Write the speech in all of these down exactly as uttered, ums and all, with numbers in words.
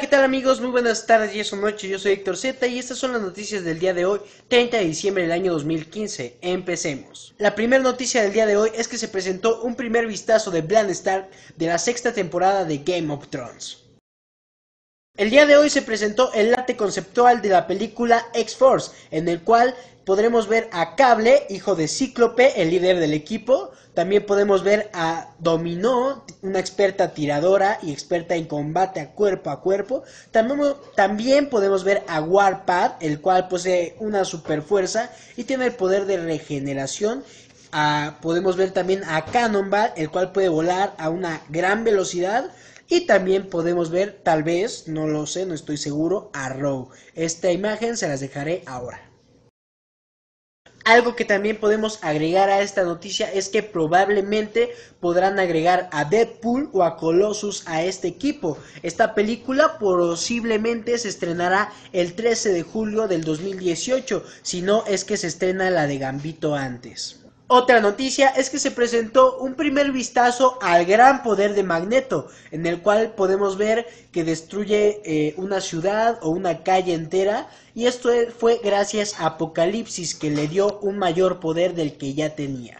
¿qué tal amigos? Muy buenas tardes, días o noches, yo soy Héctor Z y estas son las noticias del día de hoy, treinta de diciembre del año dos mil quince. Empecemos. La primera noticia del día de hoy es que se presentó un primer vistazo de Bran Stark de la sexta temporada de Game of Thrones. El día de hoy se presentó el arte conceptual de la película X-Force, en el cual podremos ver a Cable, hijo de Cíclope, el líder del equipo. También podemos ver a Dominó, una experta tiradora y experta en combate a cuerpo a cuerpo. También, también podemos ver a Warpath, el cual posee una super fuerza y tiene el poder de regeneración. Uh, podemos ver también a Cannonball, el cual puede volar a una gran velocidad. Y también podemos ver, tal vez, no lo sé, no estoy seguro, a Rogue. Esta imagen se las dejaré ahora. Algo que también podemos agregar a esta noticia es que probablemente podrán agregar a Deadpool o a Colossus a este equipo. Esta película posiblemente se estrenará el trece de julio del dos mil dieciocho, si no es que se estrena la de Gambito antes. Otra noticia es que se presentó un primer vistazo al gran poder de Magneto, en el cual podemos ver que destruye eh, una ciudad o una calle entera, y esto fue gracias a Apocalipsis, que le dio un mayor poder del que ya tenía.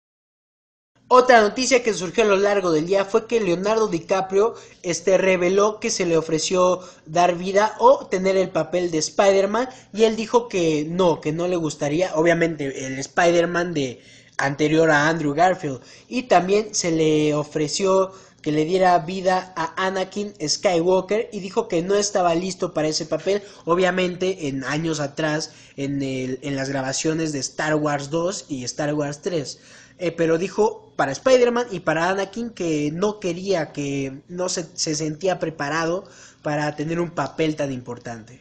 Otra noticia que surgió a lo largo del día fue que Leonardo DiCaprio este, reveló que se le ofreció dar vida o tener el papel de Spider-Man, y él dijo que no, que no le gustaría, obviamente el Spider-Man de anterior a Andrew Garfield, y también se le ofreció que le diera vida a Anakin Skywalker y dijo que no estaba listo para ese papel, obviamente en años atrás en, el, en las grabaciones de Star Wars dos y Star Wars tres. Eh, pero dijo para Spider-Man y para Anakin que no quería, que no se, se sentía preparado para tener un papel tan importante.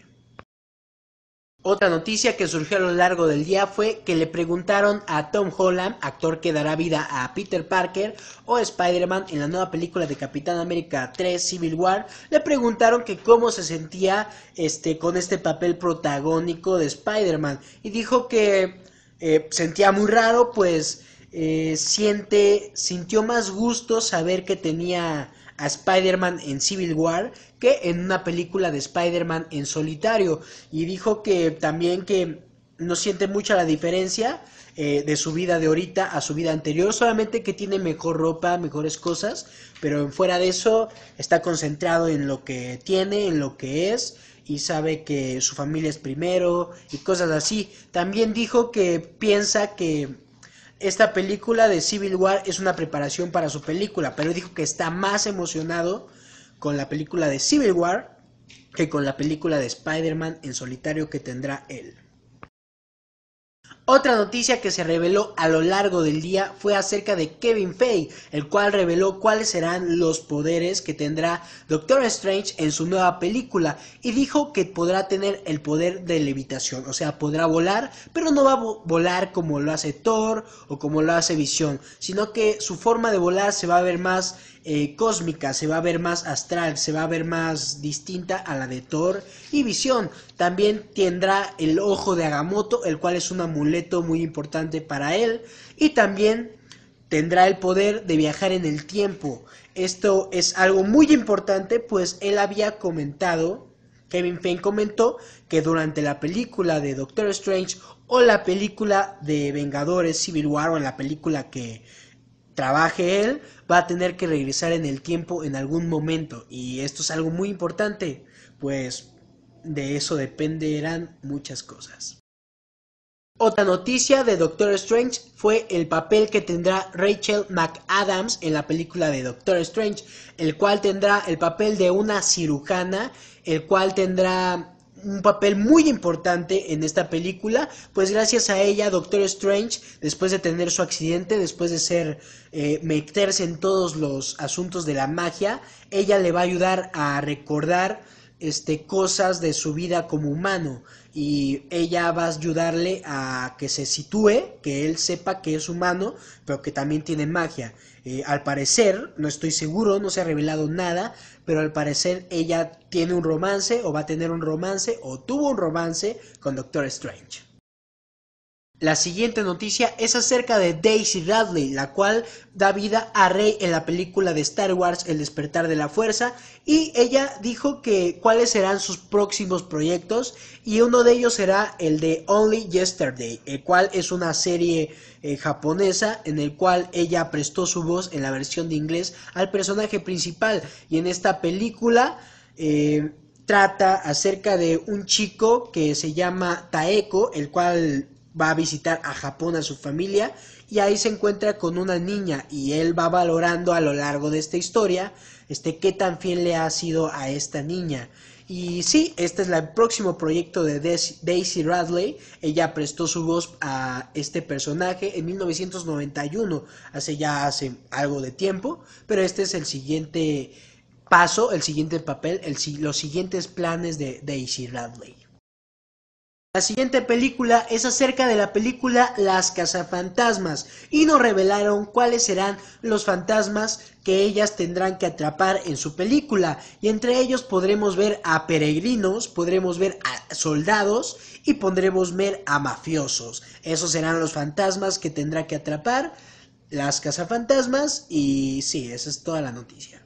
Otra noticia que surgió a lo largo del día fue que le preguntaron a Tom Holland, actor que dará vida a Peter Parker o Spider-Man en la nueva película de Capitán América tres Civil War, le preguntaron que cómo se sentía este, con este papel protagónico de Spider-Man, y dijo que eh, sentía muy raro, pues eh, siente, sintió más gusto saber que tenía a Spider-Man en Civil War que en una película de Spider-Man en solitario, y dijo que también que no siente mucha la diferencia eh, de su vida de ahorita a su vida anterior, solamente que tiene mejor ropa, mejores cosas, pero fuera de eso está concentrado en lo que tiene, en lo que es, y sabe que su familia es primero y cosas así. También dijo que piensa que esta película de Civil War es una preparación para su película, pero dijo que está más emocionado con la película de Civil War que con la película de Spider-Man en solitario que tendrá él. Otra noticia que se reveló a lo largo del día fue acerca de Kevin Feige, el cual reveló cuáles serán los poderes que tendrá Doctor Strange en su nueva película, y dijo que podrá tener el poder de levitación, o sea, podrá volar, pero no va a volar como lo hace Thor o como lo hace Visión, sino que su forma de volar se va a ver más eh, cósmica, se va a ver más astral, se va a ver más distinta a la de Thor y Visión. También tendrá el ojo de Agamotto, el cual es un amuleto muy importante para él, y también tendrá el poder de viajar en el tiempo. Esto es algo muy importante, pues él había comentado, Kevin Feige comentó, que durante la película de Doctor Strange o la película de Vengadores Civil War, o en la película que trabaje él, va a tener que regresar en el tiempo en algún momento, y esto es algo muy importante, pues de eso dependerán muchas cosas. Otra noticia de Doctor Strange fue el papel que tendrá Rachel McAdams en la película de Doctor Strange, el cual tendrá el papel de una cirujana, el cual tendrá un papel muy importante en esta película, pues gracias a ella Doctor Strange, después de tener su accidente, después de ser eh, meterse en todos los asuntos de la magia, ella le va a ayudar a recordar este, cosas de su vida como humano, y ella va a ayudarle a que se sitúe, que él sepa que es humano, pero que también tiene magia. Eh, al parecer, no estoy seguro, no se ha revelado nada, pero al parecer ella tiene un romance, o va a tener un romance, o tuvo un romance con Doctor Strange. La siguiente noticia es acerca de Daisy Ridley, la cual da vida a Rey en la película de Star Wars El Despertar de la Fuerza, y ella dijo que cuáles serán sus próximos proyectos, y uno de ellos será el de Only Yesterday, el cual es una serie eh, japonesa en el cual ella prestó su voz en la versión de inglés al personaje principal, y en esta película eh, trata acerca de un chico que se llama Taeko, el cual va a visitar a Japón a su familia, y ahí se encuentra con una niña, y él va valorando a lo largo de esta historia este qué tan fiel le ha sido a esta niña. Y sí, este es el próximo proyecto de Daisy Ridley. Ella prestó su voz a este personaje en mil novecientos noventa y uno, hace ya hace algo de tiempo, pero este es el siguiente paso, el siguiente papel, el, los siguientes planes de Daisy Ridley. La siguiente película es acerca de la película Las Cazafantasmas, y nos revelaron cuáles serán los fantasmas que ellas tendrán que atrapar en su película, y entre ellos podremos ver a peregrinos, podremos ver a soldados y podremos ver a mafiosos. Esos serán los fantasmas que tendrá que atrapar Las Cazafantasmas, y sí, esa es toda la noticia.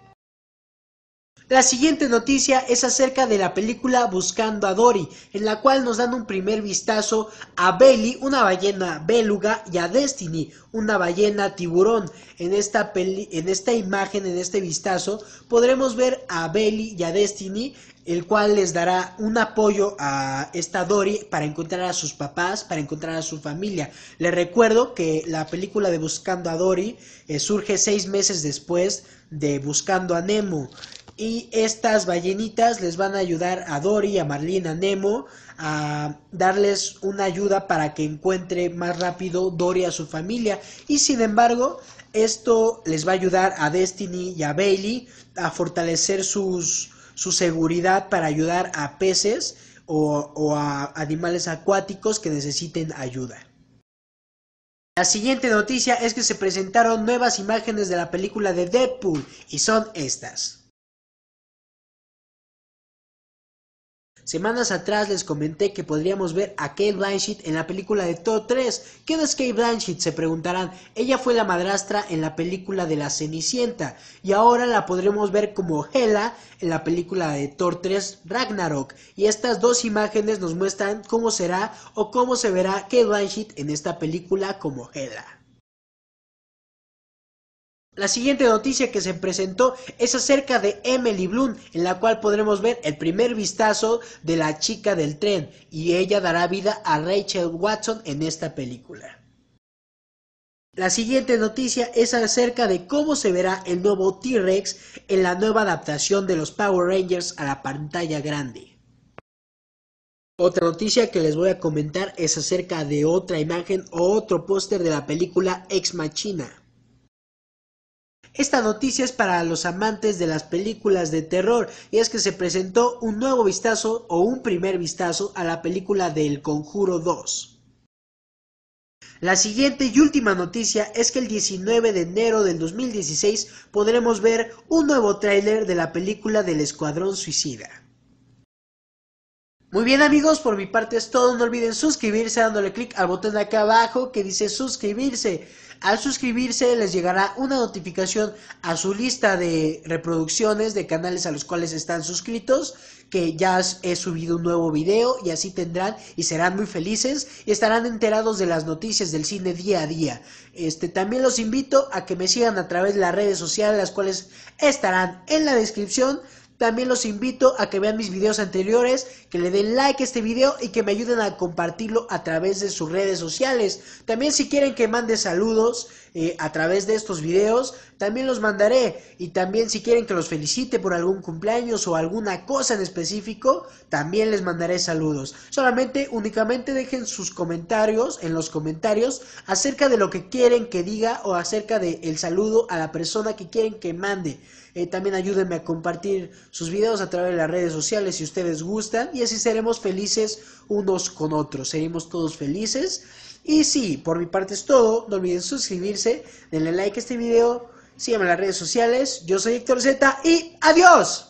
La siguiente noticia es acerca de la película Buscando a Dory, en la cual nos dan un primer vistazo a Belly, una ballena béluga, y a Destiny, una ballena tiburón. En esta, peli en esta imagen, en este vistazo, podremos ver a Belly y a Destiny, el cual les dará un apoyo a esta Dory para encontrar a sus papás, para encontrar a su familia. Les recuerdo que la película de Buscando a Dory eh, surge seis meses después de Buscando a Nemo. Y estas ballenitas les van a ayudar a Dory, a Marlene, a Nemo, a darles una ayuda para que encuentre más rápido Dory a su familia. Y sin embargo, esto les va a ayudar a Destiny y a Bailey a fortalecer sus, su seguridad para ayudar a peces o, o a animales acuáticos que necesiten ayuda. La siguiente noticia es que se presentaron nuevas imágenes de la película de Deadpool, y son estas. Semanas atrás les comenté que podríamos ver a Cate Blanchett en la película de Thor tres. ¿Quién es Cate Blanchett?, se preguntarán. Ella fue la madrastra en la película de La Cenicienta, y ahora la podremos ver como Hela en la película de Thor tres Ragnarok. Y estas dos imágenes nos muestran cómo será o cómo se verá Cate Blanchett en esta película como Hela. La siguiente noticia que se presentó es acerca de Emily Blunt, en la cual podremos ver el primer vistazo de la chica del tren, y ella dará vida a Rachel Watson en esta película. La siguiente noticia es acerca de cómo se verá el nuevo T-Rex en la nueva adaptación de los Power Rangers a la pantalla grande. Otra noticia que les voy a comentar es acerca de otra imagen o otro póster de la película Ex Machina. Esta noticia es para los amantes de las películas de terror, y es que se presentó un nuevo vistazo o un primer vistazo a la película de El Conjuro dos. La siguiente y última noticia es que el diecinueve de enero del dos mil dieciséis podremos ver un nuevo tráiler de la película del Escuadrón Suicida. Muy bien amigos, por mi parte es todo. No olviden suscribirse dándole clic al botón de acá abajo que dice suscribirse. Al suscribirse les llegará una notificación a su lista de reproducciones de canales a los cuales están suscritos, que ya he subido un nuevo video, y así tendrán y serán muy felices y estarán enterados de las noticias del cine día a día. Este, también los invito a que me sigan a través de las redes sociales, las cuales estarán en la descripción. También los invito a que vean mis videos anteriores, que le den like a este video y que me ayuden a compartirlo a través de sus redes sociales. También si quieren que mande saludos eh, a través de estos videos, también los mandaré. Y también si quieren que los felicite por algún cumpleaños o alguna cosa en específico, también les mandaré saludos. Solamente, únicamente dejen sus comentarios en los comentarios acerca de lo que quieren que diga o acerca del saludo a la persona que quieren que mande. Eh, también ayúdenme a compartir sus videos a través de las redes sociales si ustedes gustan, y así seremos felices unos con otros, seremos todos felices. Y sí, por mi parte es todo. No olviden suscribirse, denle like a este video, síganme en las redes sociales. Yo soy Héctor Z y ¡adiós!